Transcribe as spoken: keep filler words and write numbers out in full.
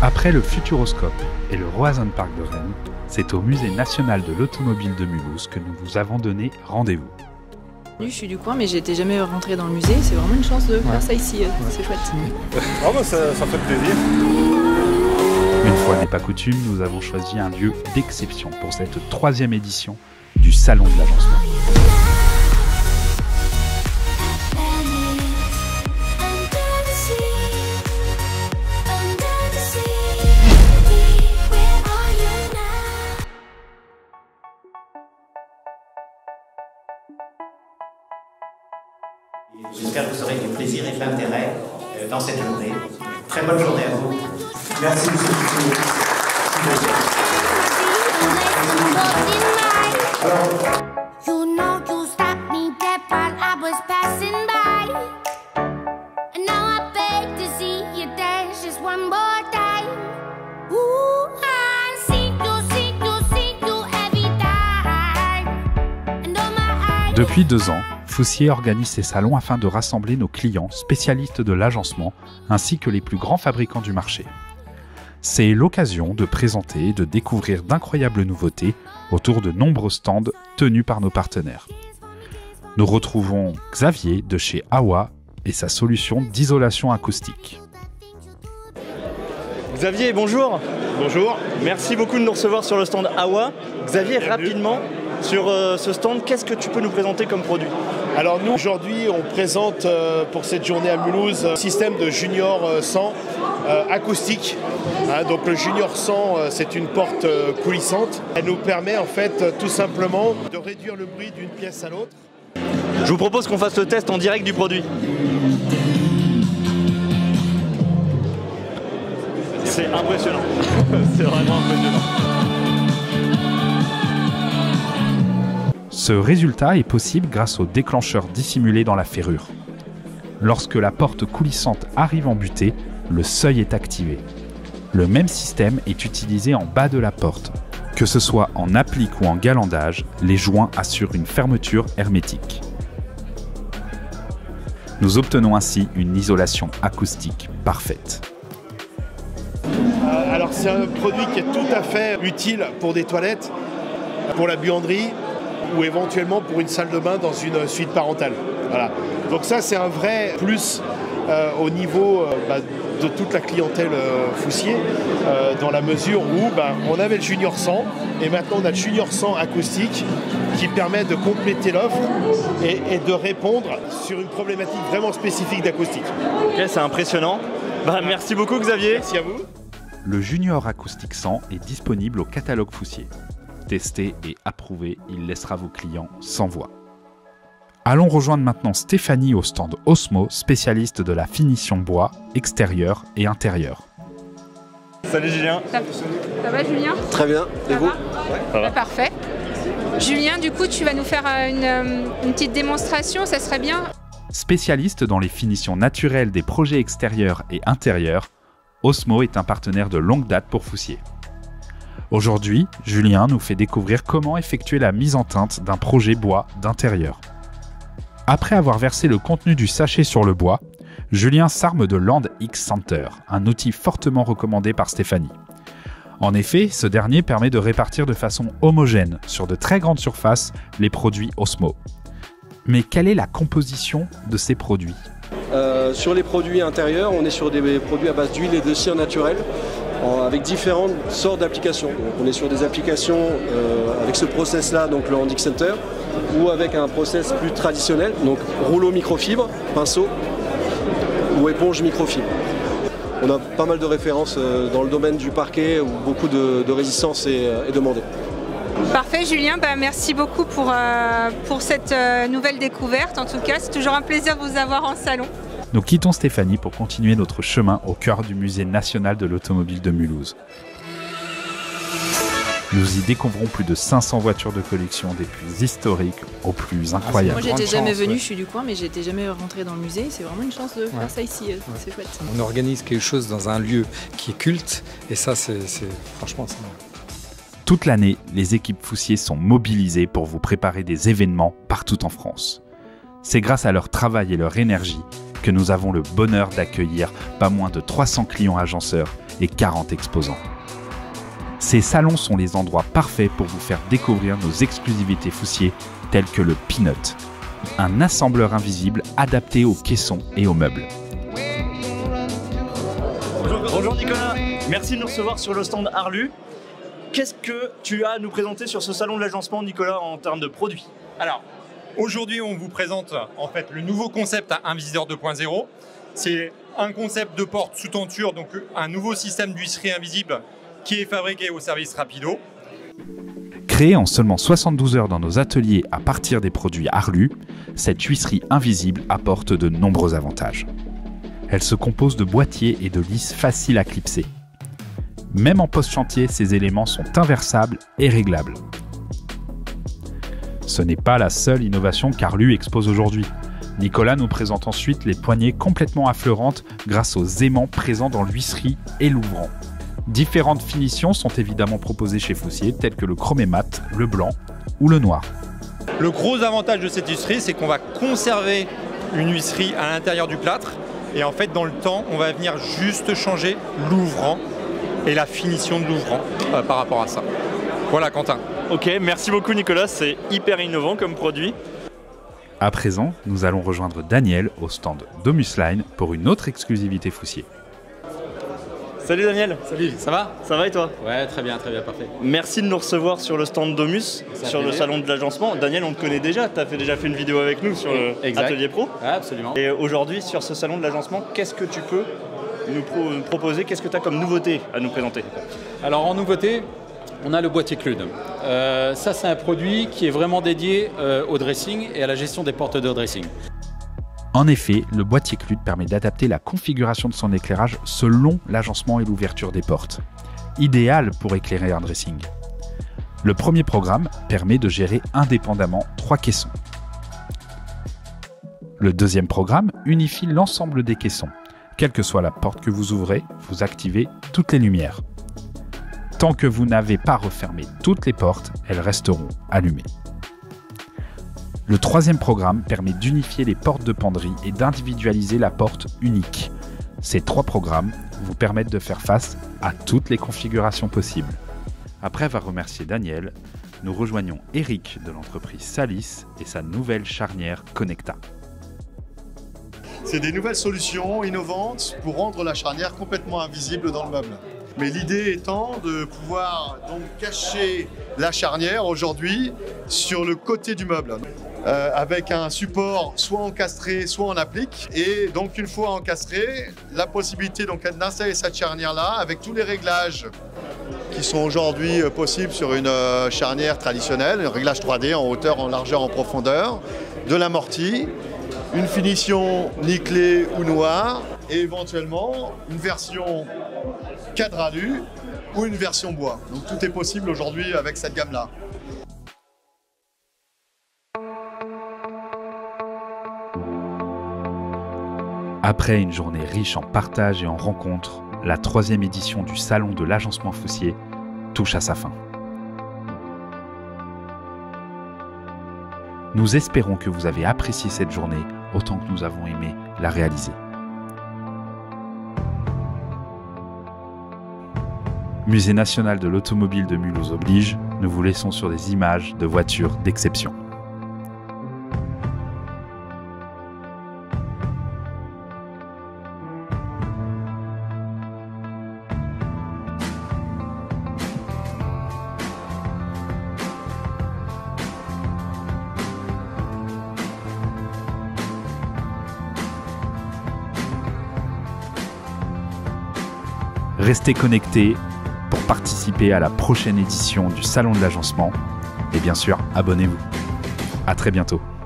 Après le Futuroscope et le Roazhon Park de Rennes, c'est au Musée national de l'automobile de Mulhouse que nous vous avons donné rendez-vous. Je suis du coin, mais j'étais jamais rentrée dans le musée. C'est vraiment une chance de ouais. faire ça ici. Ouais. C'est chouette. Oh bah ça, ça fait plaisir. Une fois n'est pas coutume, nous avons choisi un lieu d'exception pour cette troisième édition du Salon de l'Agencement. J'espère que vous aurez du plaisir et de l'intérêt dans cette journée. Très bonne journée à vous. Merci, monsieur Pichot. Depuis deux ans, Foussier organise ses salons afin de rassembler nos clients spécialistes de l'agencement ainsi que les plus grands fabricants du marché. C'est l'occasion de présenter et de découvrir d'incroyables nouveautés autour de nombreux stands tenus par nos partenaires. Nous retrouvons Xavier de chez Awa et sa solution d'isolation acoustique. Xavier, bonjour. Bonjour. Merci beaucoup de nous recevoir sur le stand Awa. Xavier, rapidement, sur euh, ce stand, qu'est-ce que tu peux nous présenter comme produit ? Alors nous, aujourd'hui, on présente euh, pour cette journée à Mulhouse un système de Junior cent euh, acoustique. Hein, donc le Junior cent, euh, c'est une porte euh, coulissante. Elle nous permet en fait euh, tout simplement de réduire le bruit d'une pièce à l'autre. Je vous propose qu'on fasse le test en direct du produit. C'est impressionnant. C'est vraiment impressionnant. Ce résultat est possible grâce au déclencheur dissimulé dans la ferrure. Lorsque la porte coulissante arrive en butée, le seuil est activé. Le même système est utilisé en bas de la porte. Que ce soit en applique ou en galandage, les joints assurent une fermeture hermétique. Nous obtenons ainsi une isolation acoustique parfaite. Euh, alors c'est un produit qui est tout à fait utile pour des toilettes, pour la buanderie, ou éventuellement pour une salle de bain dans une suite parentale. Voilà. Donc ça, c'est un vrai plus euh, au niveau euh, bah, de toute la clientèle euh, Foussier, euh, dans la mesure où bah, on avait le Junior cent et maintenant on a le Junior cent acoustique qui permet de compléter l'offre et, et de répondre sur une problématique vraiment spécifique d'acoustique. Ok, c'est impressionnant. Bah, merci beaucoup Xavier. Merci à vous. Le Junior Acoustique cent est disponible au catalogue Foussier. Testé et approuvé, il laissera vos clients sans voix. Allons rejoindre maintenant Stéphanie au stand Osmo, spécialiste de la finition bois, extérieur et intérieur. Salut Julien. Ça, ça va Julien ? Très bien, et ça vous ? va ouais. Ça va. Parfait. Julien, du coup, tu vas nous faire une, une petite démonstration, ça serait bien. Spécialiste dans les finitions naturelles des projets extérieurs et intérieurs, Osmo est un partenaire de longue date pour Foussier. Aujourd'hui, Julien nous fait découvrir comment effectuer la mise en teinte d'un projet bois d'intérieur. Après avoir versé le contenu du sachet sur le bois, Julien s'arme de Land X Center, un outil fortement recommandé par Stéphanie. En effet, ce dernier permet de répartir de façon homogène sur de très grandes surfaces les produits Osmo. Mais quelle est la composition de ces produits ? euh, Sur les produits intérieurs, on est sur des produits à base d'huile et de cire naturelle, avec différentes sortes d'applications. Donc on est sur des applications euh, avec ce process-là, donc le Land X Center, ou avec un process plus traditionnel, donc rouleau microfibre, pinceau ou éponge microfibre. On a pas mal de références euh, dans le domaine du parquet où beaucoup de, de résistance est, euh, est demandée. Parfait Julien, bah, merci beaucoup pour, euh, pour cette euh, nouvelle découverte. En tout cas, c'est toujours un plaisir de vous avoir en salon. Nous quittons Stéphanie pour continuer notre chemin au cœur du Musée national de l'automobile de Mulhouse. Nous y découvrons plus de cinq cents voitures de collection, des plus historiques aux plus incroyables. Moi j'étais jamais venue, ouais. Je suis du coin, mais j'étais jamais rentrée dans le musée. C'est vraiment une chance de ouais. faire ça ici, ouais. C'est chouette. On organise quelque chose dans un lieu qui est culte, et ça c'est, c'est franchement c'est bon. Toute l'année, les équipes Foussier sont mobilisées pour vous préparer des événements partout en France. C'est grâce à leur travail et leur énergie que nous avons le bonheur d'accueillir pas moins de trois cents clients agenceurs et quarante exposants. Ces salons sont les endroits parfaits pour vous faire découvrir nos exclusivités Foussier telles que le Peanut, un assembleur invisible adapté aux caissons et aux meubles. Bonjour, bonjour Nicolas, merci de nous recevoir sur le stand Arlu. Qu'est-ce que tu as à nous présenter sur ce salon de l'agencement, Nicolas, en termes de produits? Alors, aujourd'hui, on vous présente en fait le nouveau concept à Invisor deux point zéro. C'est un concept de porte sous tenture, donc un nouveau système d'huisserie invisible qui est fabriqué au service Rapido. Créée en seulement soixante-douze heures dans nos ateliers à partir des produits Arlu, cette huisserie invisible apporte de nombreux avantages. Elle se compose de boîtiers et de lisses faciles à clipser. Même en post-chantier, ces éléments sont inversables et réglables. Ce n'est pas la seule innovation qu'Arlu expose aujourd'hui. Nicolas nous présente ensuite les poignées complètement affleurantes grâce aux aimants présents dans l'huisserie et l'ouvrant. Différentes finitions sont évidemment proposées chez Foussier, telles que le chromé mat, le blanc ou le noir. Le gros avantage de cette huisserie, c'est qu'on va conserver une huisserie à l'intérieur du plâtre. Et en fait, dans le temps, on va venir juste changer l'ouvrant et la finition de l'ouvrant euh, par rapport à ça. Voilà Quentin. Ok, merci beaucoup Nicolas, c'est hyper innovant comme produit. À présent, nous allons rejoindre Daniel au stand Domus Line pour une autre exclusivité Foussier. Salut Daniel. Salut, ça va? Ça va et toi? Ouais, très bien, très bien, parfait. Merci de nous recevoir sur le stand Domus, sur le salon de l'agencement. Daniel, on te connaît déjà, tu as déjà fait une vidéo avec nous sur le Atelier Pro. Ouais, absolument. Et aujourd'hui, sur ce salon de l'agencement, qu'est-ce que tu peux nous, pro nous proposer? Qu'est-ce que tu as comme nouveauté à nous présenter? Alors en nouveauté, on a le boîtier Clud. Euh, ça, c'est un produit qui est vraiment dédié euh, au dressing et à la gestion des portes de dressing. En effet, le boîtier Clud permet d'adapter la configuration de son éclairage selon l'agencement et l'ouverture des portes. Idéal pour éclairer un dressing. Le premier programme permet de gérer indépendamment trois caissons. Le deuxième programme unifie l'ensemble des caissons. Quelle que soit la porte que vous ouvrez, vous activez toutes les lumières. Tant que vous n'avez pas refermé toutes les portes, elles resteront allumées. Le troisième programme permet d'unifier les portes de penderie et d'individualiser la porte unique. Ces trois programmes vous permettent de faire face à toutes les configurations possibles. Après avoir remercié Daniel, nous rejoignons Eric de l'entreprise Salis et sa nouvelle charnière Connecta. C'est des nouvelles solutions innovantes pour rendre la charnière complètement invisible dans le meuble. Mais l'idée étant de pouvoir donc cacher la charnière aujourd'hui sur le côté du meuble. Euh, avec un support soit encastré, soit en applique. Et donc une fois encastré, la possibilité d'installer cette charnière-là avec tous les réglages qui sont aujourd'hui euh, possibles sur une euh, charnière traditionnelle, un réglage trois D en hauteur, en largeur, en profondeur, de l'amorti, une finition nickelée ou noire et éventuellement une version cadre alu ou une version bois. Donc tout est possible aujourd'hui avec cette gamme-là. Après une journée riche en partage et en rencontres, la troisième édition du Salon de l'Agencement Foussier touche à sa fin. Nous espérons que vous avez apprécié cette journée autant que nous avons aimé la réaliser. Musée national de l'automobile de Mulhouse oblige, nous vous laissons sur des images de voitures d'exception. Restez connectés pour participer à la prochaine édition du Salon de l'Agencement. Et bien sûr, abonnez-vous. À très bientôt.